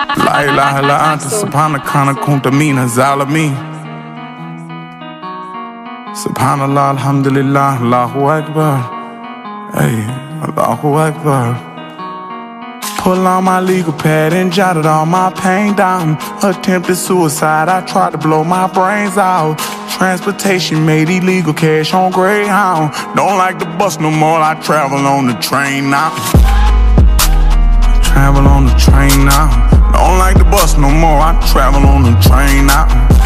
La ilaha illa anta subhanaka kunta mina zalimin. Subhanallah, alhamdulillah, Allahu Akbar. Hey, Allahu Akbar. Pull on my legal pad and jotted all my pain down. Attempted suicide, I tried to blow my brains out. Transportation made illegal, cash on Greyhound. Don't like the bus no more, I travel on the train now. Travel on the train now. Don't like the bus no more, I travel on the train now.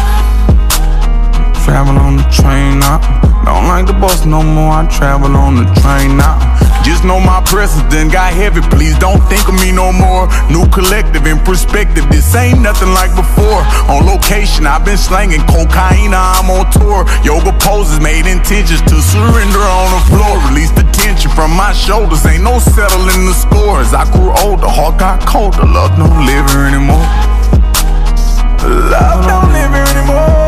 Travel on the train now. Don't like the bus no more, I travel on the train now. Just know my precedent got heavy, please don't think of me no more. New collective in perspective, this ain't nothing like before. On location, I've been slanging cocaine, I'm on tour. Yoga poses made intentions to surrender on the floor. Release the tension from my shoulders, ain't no settling the scores. I grew older, heart got colder, love don't live here anymore. Love don't live here anymore.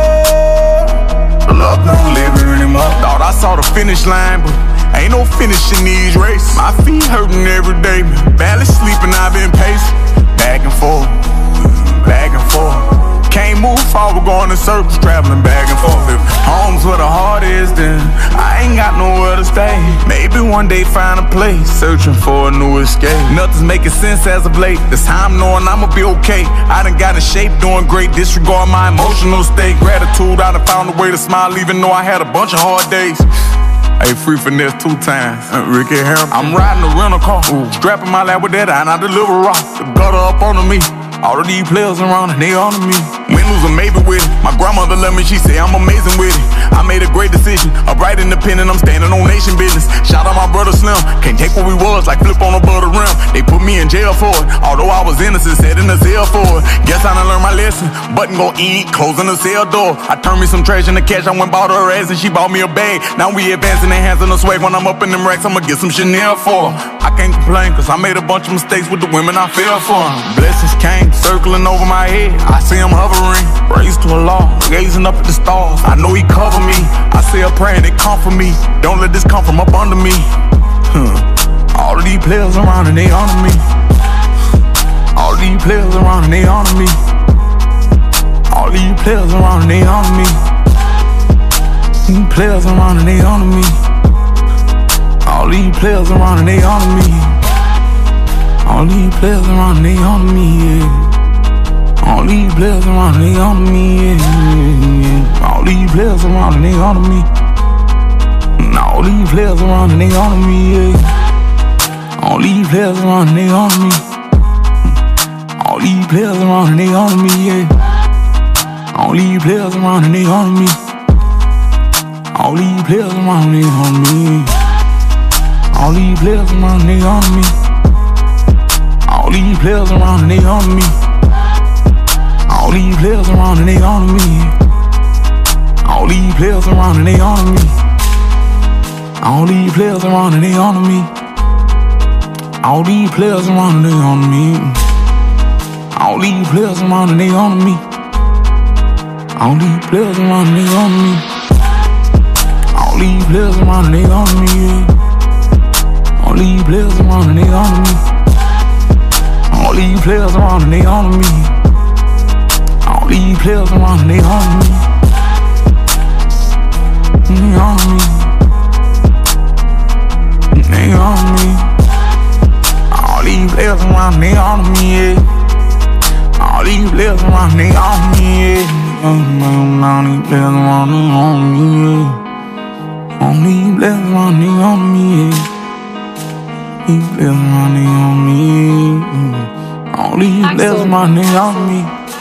Love don't live here anymore. Thought I saw the finish line, but ain't no finishing these races. My feet hurting every day, man. Barely sleeping, I've been pacing. Back and forth, back and forth. Can't move forward, going in circles, traveling back and forth. If home's where the heart is, then I ain't got nowhere to stay. Maybe one day find a place, searching for a new escape. Nothing's making sense as of late. This time knowing I'ma be okay. I done got in shape, doing great. Disregard my emotional state. Gratitude, I done found a way to smile, even though I had a bunch of hard days. Hey, free finesse 2 times. Ricky Harrison. I'm riding a rental car, strapping my lap with that, and I deliver rock. The gutter up under me. All of these players around and they honor me. Win, lose, or maybe with it. My grandmother loved me, she say I'm amazing with it. I made a great decision, a bright independent, I'm standing on nation business. Shout out my brother Slim, can't take what we was, like flip on above the rim. They put me in jail for it, although I was innocent, set in the cell for it. Guess I done learned my lesson, button go eat, closing the cell door. I turned me some trash in the cash, I went bought her ass and she bought me a bag. Now we advancing, enhancing the swag, when I'm up in them racks, I'ma get some Chanel for her. I can't complain, cause I made a bunch of mistakes with the women I fell for. Blessings came, circling over my head, I see him hovering. Praise to Allah, gazing up at the stars, I know he cover me. I say a prayer and they comfort me. Don't let this come from up under me. All of these players around and they honor me. All of these players around and they honor me. All of these players around and they honor me. These players around and they honor me. All these players around and they honor me. All these players around and they honor me, yeah. All these players around and they honor me, yeah. All these players around and they honor me. All these players around and they honor me, yeah. All these players around and they honor me. All these players around and they honor me, yeah. All these players around and they honor me. All these players around and they honor me. All these players around and they honor me. All these players around and they honor me. All these players around and they honor me. All these players around and they honor me. All these players around and they honor me. All these players around and they honor me. All these players around and they honor me. All these players around and they honor me. All these players around and they honor me. All these players around and they honor me. All these players around and they honor me. All these players around and they honor me. They honor me. They honor me. All these players around they honor me, yeah. All these players around they honor me, yeah. All these players around they honor me, yeah. All these players around they honor me, yeah. These players around they honor me, yeah. All these players around they honor me.